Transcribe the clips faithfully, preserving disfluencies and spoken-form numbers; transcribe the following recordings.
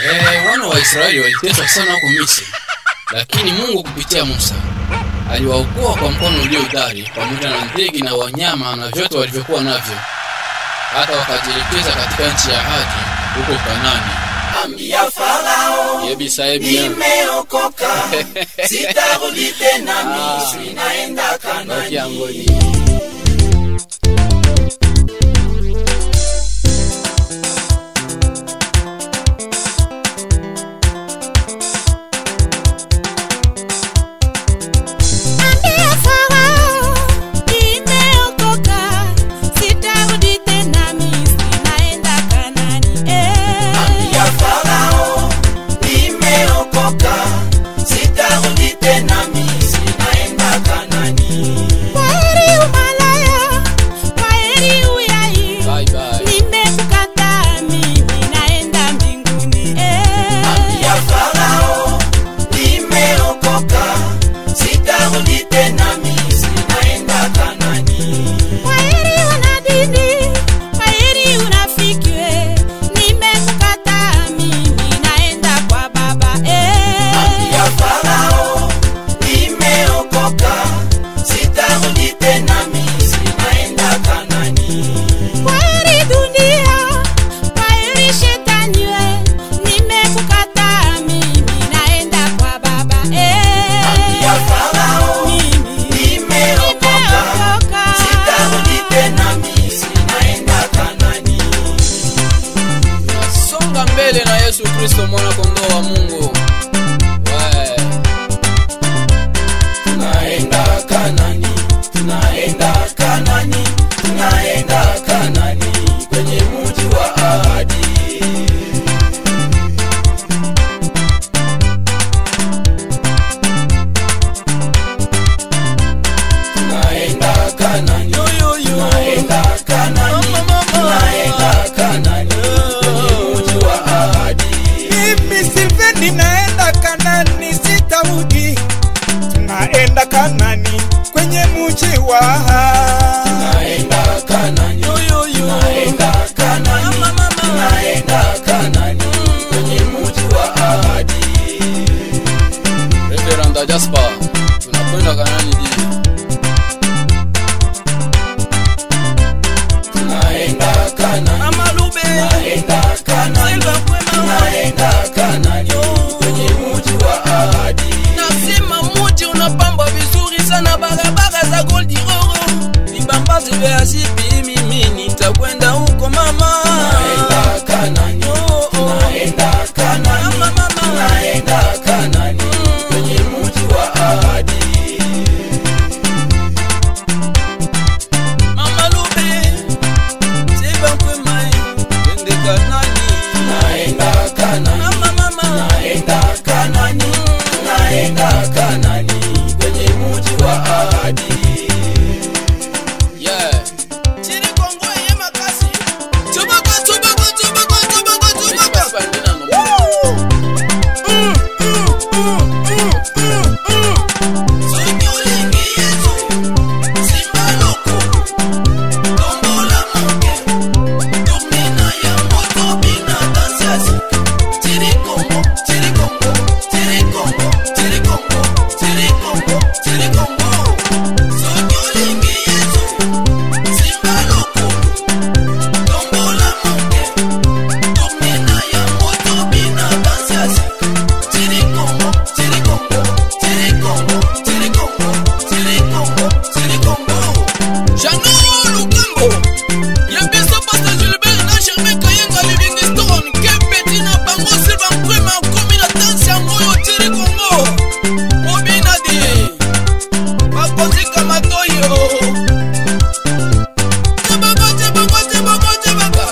Eh, wana wa Israeli waliteswa sana huko Misri. Lakini Mungu kupitia Musa aliwaokoa kwa mkono ulio hodari pamoja na ndege na wanyama na vyote walivyokuwa navyo. Hata wakajielekeza katika nchi ya ahadi huko Kanaani. Ambia Farao, Yebisa yebia, nimeokoka, sitarudi tena Misri, naenda Kanaani. Yesu Kristo mwana kondoo wa Mungu. Wae. Tunaenda Kanaani, tunaenda Kanaani, tunaenda Kanaani kwenye mji wa ahadi. Tunaenda Kanaani, tunaenda Kanaani, tunaenda Kanaani. Ninaenda Kanaani sitarudi. Tunaenda Kanaani kwenye mji wa ahadi. Tunaenda Kanaani, tunaenda Kanaani, tunaenda Kanaani kwenye mji wa ahadi. Reverend Jasper, tunakwenda Kanaani dini. Tunaenda Kanaani, Amalube, tunaenda Kanaani, tunaenda Kanaani kwenye mji wa ahadi. nasema mji unapambwa vizuri sana, barabara za gold roro, nibambazi vya zipi, mimi nitakwenda huko mama. Tunaenda Kanaani, tunaenda Kanaani, tunaenda Kanaani kwenye mji wa ahadi. Mama Lube, sema kwema, twende Kanaani. Tunaenda Kanaani, Mama mama, tunaenda Kanaani, tunaenda Kanaani kwenye mji wa ahadi. Yeah. chini Kongo ye makasi. Tubaka tubaka tubaka tubaka tubaka. Bandina no. Mm mm mm mm mm mm. Sonyolingi Yesu, simba loko, tombola moke, tomina ya moto bina dansiasi. Tiri Kongo, tiri Kongo, tiri Kongo, tiri Kongo, tiri Kongo, tiri Kongo. Sonyolingi Yesu, simba loko, tombola moke, tomina ya moto bina dansiasi. Tiri Kongo, tiri Kongo, tiri Kongo, tiri Kongo, tiri Kongo, tiri Kongo. Jano Lukambo. Yabisa Pastor Gilbert na Germain Kayenga Livingstone. Kepeti na bango silva mkwema komi na dansi ya moyo tiri Kongo. Mobina di Makozika Matoyo. Tebaba tebaba tebaba tebaba.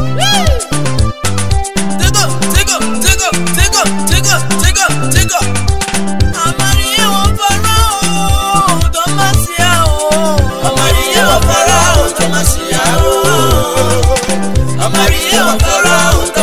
Tego tego tego tego tego tego tego. Amarie wa Farao Tomasiao. Amarie wa Farao, Tomasiao. Amarie wa Farao,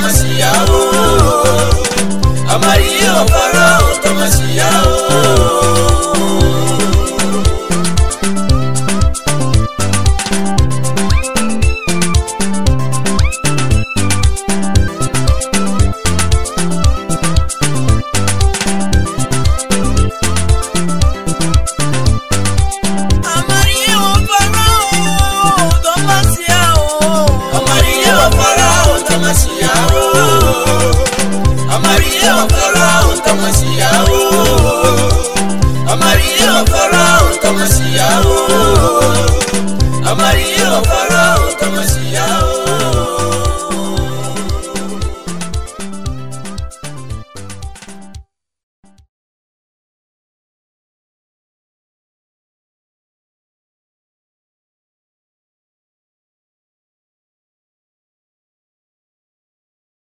masiya